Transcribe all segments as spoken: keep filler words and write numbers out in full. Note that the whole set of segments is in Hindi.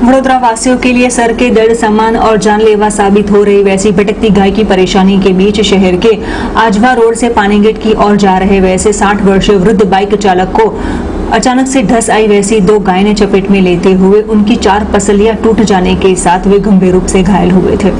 वडोदरा वासियों के लिए सर के दर्द समान और जानलेवा साबित हो रही वैसी भटकती गाय की परेशानी के बीच शहर के आजवा रोड से पानीगेट की ओर जा रहे वैसे साठ वर्षीय वृद्ध बाइक चालक को अचानक से धस आई वैसी दो गाय ने चपेट में लेते हुए उनकी चार पसलियां टूट जाने के साथ वे गंभीर रूप से घायल हुए थे।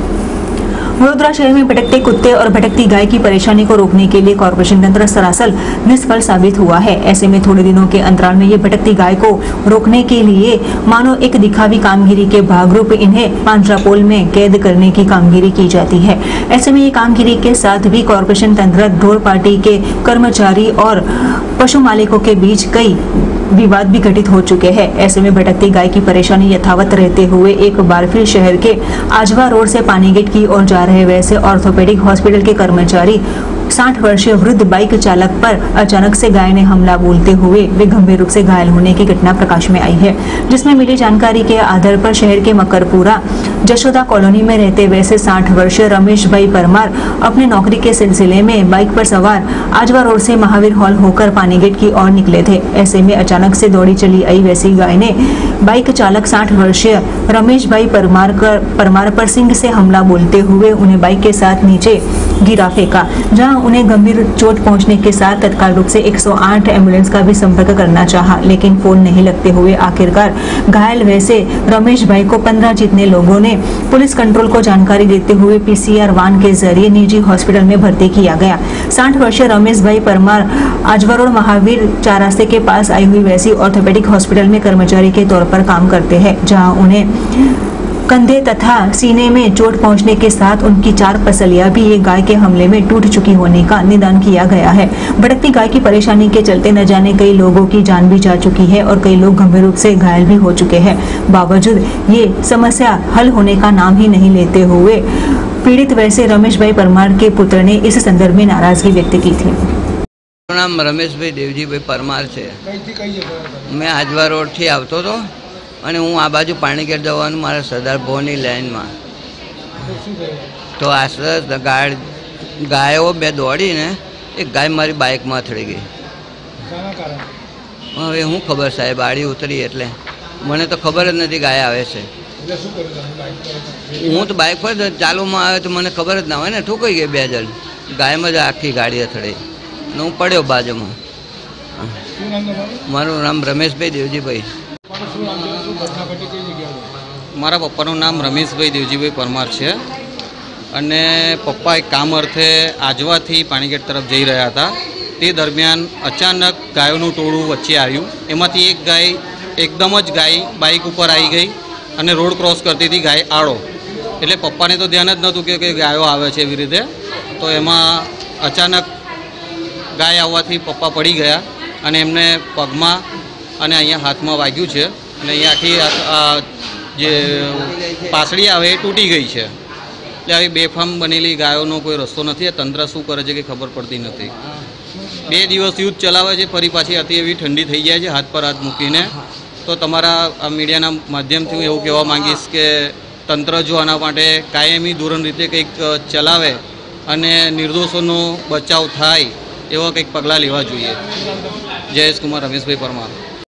वडोदरा शहर में भटकते कुत्ते और भटकती गाय की परेशानी को रोकने के लिए कॉर्पोरेशन तंत्र सरासर निष्फल साबित हुआ है। ऐसे में थोड़े दिनों के अंतराल में ये भटकती गाय को रोकने के लिए मानो एक दिखावी कामगिरी के भागरूप इन्हें पांजरापोल में कैद करने की कामगिरी की जाती है। ऐसे में ये कामगिरी के साथ भी कॉर्पोरेशन तंत्र ढोर पार्टी के कर्मचारी और पशु मालिकों के बीच कई विवाद भी घटित हो चुके हैं। ऐसे में भटकती गाय की परेशानी यथावत रहते हुए एक बार फिर शहर के आजवा रोड से पानीगेट की ओर जा रहे वैसे ऑर्थोपेडिक हॉस्पिटल के कर्मचारी साठ वर्षीय वृद्ध बाइक चालक पर अचानक से गाय ने हमला बोलते हुए वे गंभीर रूप से घायल होने की घटना प्रकाश में आई है, जिसमें मिली जानकारी के आधार पर शहर के मकरपुरा जशोदा कॉलोनी में रहते वैसे साठ वर्षीय रमेश भाई परमार अपने नौकरी के सिलसिले में बाइक पर सवार आजवा रोड से महावीर हॉल होकर पानीगेट की ओर निकले थे। ऐसे में अचानक से दौड़ी चली आई वैसी गाय ने बाइक चालक साठ वर्षीय रमेश भाई परमार कर परमार पर सिंह से हमला बोलते हुए उन्हें बाइक के साथ नीचे गिरा फेंका, जहां उन्हें गंभीर चोट पहुंचने के साथ तत्काल रूप से एक सौ आठ एम्बुलेंस का भी संपर्क करना चाहा, लेकिन फोन नहीं लगते हुए आखिरकार घायल वैसे रमेश भाई को पंद्रह जितने लोगों ने पुलिस कंट्रोल को जानकारी देते हुए पीसीआर वाहन के जरिए निजी हॉस्पिटल में भर्ती किया गया। साठ वर्षीय रमेश भाई परमार आजवा रोड महावीर चौराहे के पास आई हुई वैसी ऑर्थोपेडिक हॉस्पिटल में कर्मचारी के तौर पर काम करते हैं, जहाँ उन्हें कंधे तथा सीने में चोट पहुंचने के साथ उनकी चार पसलियां भी एक गाय के हमले में टूट चुकी होने का निदान किया गया है। भटकती गाय की परेशानी के चलते न जाने कई लोगों की जान भी जा चुकी है और कई लोग गंभीर रूप से घायल भी हो चुके हैं। बावजूद ये समस्या हल होने का नाम ही नहीं लेते हुए पीड़ित वैसे रमेश भाई परमार के पुत्र ने इस संदर्भ में नाराजगी व्यक्त की थी। नाम रमेश भाई देवजी भाई परमार है। मैं आजवा रोड थी आवतो तो અને હું આ બાજુ પાણીગેટ જવાનું મારા સરદાર ભવનની લાઈનમાં તો આશરે ગાય ગાયો બે દોડીને એક ગાય મારી બાઇકમાં અથડી ગઈ। હવે શું ખબર સાહેબ, આડી ઉતરી એટલે મને તો ખબર જ નથી ગાય આવે છે। હું તો બાઇક પર ચાલુમાં આવે તો મને ખબર જ ના હોય ને, ઠોકાઈ ગઈ બે જણ, ગાયમાં જ આખી ગાડી અથડાઈ ને હું પડ્યો બાજુમાં। મારું નામ રમેશભાઈ દેવજીભાઈ। મારા પપ્પાનું નામ રમેશભાઈ દેવજીભાઈ પરમાર છે અને પપ્પા એક કામ અર્થે આજવાથી પાણીગેટ તરફ જઈ રહ્યા હતા। તે દરમિયાન અચાનક ગાયોનું ટોળું વચ્ચે આવ્યું। એમાંથી એક ગાય એકદમ જ ગાય બાઇક ઉપર આવી ગઈ અને રોડ ક્રોસ કરતી હતી ગાય આડો, એટલે પપ્પાને તો ધ્યાન જ નહોતું કે કે ગાયો આવે છે એવી રીતે। તો એમાં અચાનક ગાય આવવાથી પપ્પા પડી ગયા અને એમને પગમાં અને અહીંયા હાથમાં વાગ્યું છે અને અહીંયા આખી જે પાસળી આવે એ તૂટી ગઈ છે। એટલે આવી બેફામ બનેલી ગાયોનો કોઈ રસ્તો નથી। તંત્ર શું કરે છે કે ખબર પડતી નથી। બે દિવસ યુદ્ધ ચલાવે છે, ફરી પાછી અતિ એવી ઠંડી થઈ જાય છે હાથ પર હાથ મૂકીને। તો તમારા આ મીડિયાના માધ્યમથી હું એવું કહેવા માંગીશ કે તંત્ર જો આના માટે કાયમી ધોરણ રીતે કંઈક ચલાવે અને નિર્દોષોનો બચાવ થાય એવા કંઈક પગલાં લેવા જોઈએ। જયેશ કુમાર, રમેશભાઈ પરમાર।